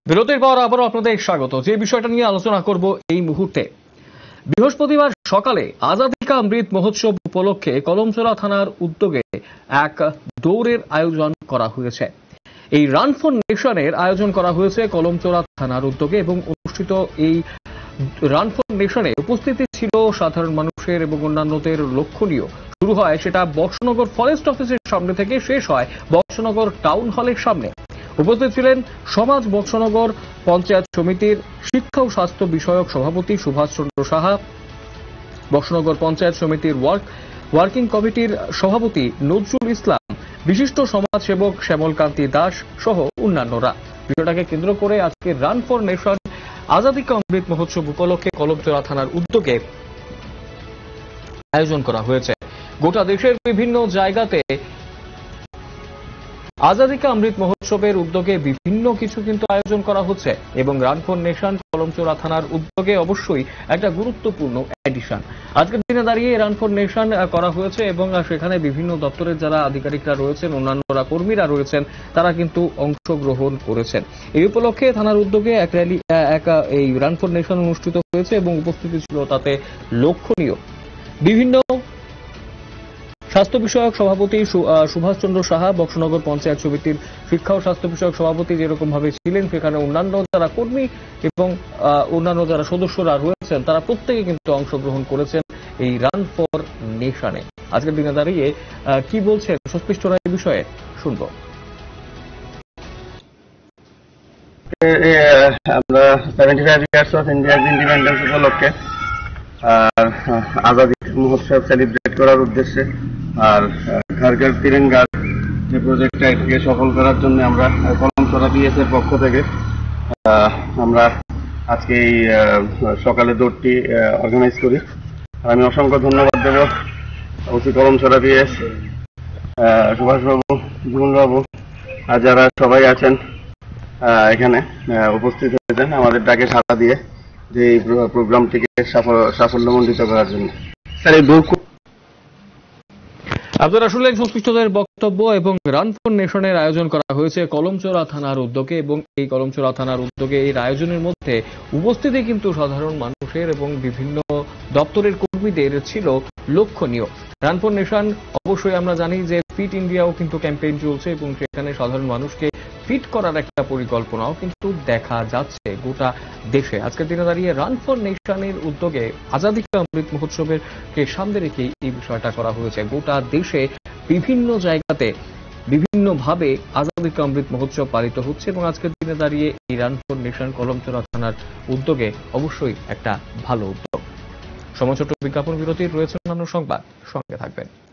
বিরতির পর আবারও আপনাদের স্বাগত। যে বিষয়টা নিয়ে আলোচনা করব এই মুহূর্তে, বৃহস্পতিবার সকালে আজাদী কা অমৃত মহোৎসব উপলক্ষে কলমচোরা থানার উদ্যোগে এক দৌড়ের আয়োজন করা হয়েছে। এই রান ফর নেশনের আয়োজন করা হয়েছে কলমচোরা থানার উদ্যোগে এবং অনুষ্ঠিত এই রান ফর নেশনে উপস্থিতি ছিল সাধারণ মানুষের এবং অন্যান্যদের লক্ষণীয়। শুরু হয় সেটা বক্সনগর ফরেস্ট অফিসের সামনে থেকে, শেষ হয় বক্সনগর টাউন হলের সামনে। উপস্থিত ছিলেন সমাজ বক্সনগর পঞ্চায়েত সমিতির শিক্ষা ও স্বাস্থ্য বিষয়ক সভাপতি সুভাষ চন্দ্র সাহা, বক্সনগর পঞ্চায়েত সমিতির ওয়ার্কিং কমিটির সভাপতি নজরুল ইসলাম, বিশিষ্ট সমাজসেবক শ্যামলকান্তি দাস সহ অন্যান্যরা। বিষয়টাকে কেন্দ্র করে আজকে রান ফর নেশন আজাদী কা অমৃত মহোৎসব উপলক্ষে কলমচোরা থানার উদ্যোগে আয়োজন করা হয়েছে। গোটা দেশের বিভিন্ন জায়গাতে আজাদী কা অমৃত মহোৎসবের উদ্যোগে বিভিন্ন কিছু কিন্তু আয়োজন করা হচ্ছে এবং রান ফর নেশন কলমচোরা থানার উদ্যোগে অবশ্যই একটা গুরুত্বপূর্ণ এডিশন। আজকের দিনে দাঁড়িয়ে রান ফর নেশন করা হয়েছে এবং সেখানে বিভিন্ন দপ্তরের যারা আধিকারিকরা রয়েছেন, অন্যান্যরা কর্মীরা রয়েছেন, তারা কিন্তু অংশগ্রহণ করেছেন। এই উপলক্ষে থানার উদ্যোগে এক র্যালি, এই রান ফর নেশন অনুষ্ঠিত হয়েছে এবং উপস্থিতি ছিল তাতে লক্ষণীয় বিভিন্ন স্বাস্থ্য বিষয়ক সভাপতি সুভাষ চন্দ্র সাহা, বক্সনগর পঞ্চায়েত সমিতির শিক্ষা ও স্বাস্থ্য বিষয়ক সভাপতি যেরকম ভাবে ছিলেন, সেখানে অন্যান্য যারা কর্মী এবং অন্যান্য যারা সদস্যরা রয়েছেন তারা প্রত্যেকে কিন্তু অংশগ্রহণ করেছেন এই রান ফর নেশনে। আজকের দিনে দাঁড়িয়ে কি বলছেন সুস্পষ্ট রায় এই বিষয়ে শুনবো। আমরা 75 ইয়ার্স অফ ইন্ডিয়ার ইন্ডিপেন্ডেন্স উপলক্ষে আজাদী মহোৎসব সেলিব্রেট করার উদ্দেশ্যে আর ঘর ঘর তিরঙ্গার যে প্রজেক্টটা এটাকে সফল করার জন্য আমরা কলমচোরা পিএস এর পক্ষ থেকে আমরা আজকে এই সকালে দৌড়টি অর্গানাইজ করি। আমি অসংখ্য ধন্যবাদ দেব ওসি কলমচোরা পিএস, সুভাষবাবু, জীবনবাবু আর যারা সবাই আছেন এখানে উপস্থিত হয়েছেন আমাদের ডাকে সাড়া দিয়ে যে এই প্রোগ্রামটিকে সাফল্যমণ্ডিত করার জন্য। স্যার, এই আপনারা শুনলেন সংশ্লিষ্টদের বক্তব্য এবং রান ফর নেশনের আয়োজন করা হয়েছে কলমচোরা থানার উদ্যোগে এবং এই কলমচোরা থানার উদ্যোগে এই আয়োজনের মধ্যে উপস্থিতি কিন্তু সাধারণ মানুষের এবং বিভিন্ন দপ্তরের কর্মীদের ছিল লক্ষণীয়। রান ফর নেশন অবশ্যই আমরা জানি যে ফিট ইন্ডিয়াও কিন্তু ক্যাম্পেইন চলছে এবং সেখানে সাধারণ মানুষকে ফিট করার একটা পরিকল্পনাও কিন্তু দেখা যাচ্ছে গোটা দেশে। আজকের দিনে দাঁড়িয়ে রান ফর নেশনের উদ্যোগে আজাদী কা অমৃত মহোৎসবের সামনে রেখে এই বিষয়টা করা হয়েছে। গোটা দেশে বিভিন্ন জায়গাতে বিভিন্নভাবে আজাদী কা অমৃত মহোৎসব পালিত হচ্ছে এবং আজকের দিনে দাঁড়িয়ে এই রান ফর নেশন কলমচোরা থানার উদ্যোগে অবশ্যই একটা ভালো উদ্যোগ। সময় ছোট বিজ্ঞাপন বিরতির রয়েছে অন্যান্য সংবাদ, সঙ্গে থাকবেন।